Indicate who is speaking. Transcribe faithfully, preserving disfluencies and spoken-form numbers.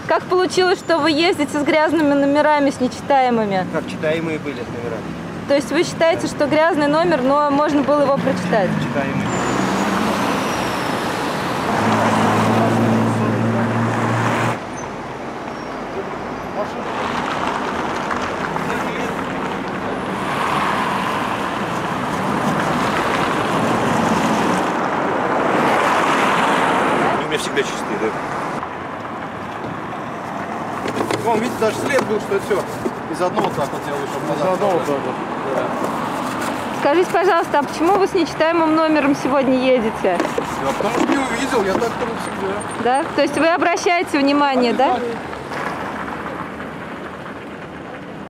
Speaker 1: Как получилось, что вы ездите с грязными номерами, с нечитаемыми?
Speaker 2: Как читаемые были номера.
Speaker 1: То есть вы считаете, что грязный номер, но можно было его прочитать?
Speaker 2: Читаемые.
Speaker 3: У меня всегда чистые, да?
Speaker 4: Вон, видите, даже след был, что все из одного так вот делаешь. Из одного вот так вот. Да.
Speaker 1: Скажите, пожалуйста, а почему вы с нечитаемым номером сегодня едете?
Speaker 4: Я потому что не увидел, я так тоже всегда.
Speaker 1: Да? То есть вы обращаете внимание, да?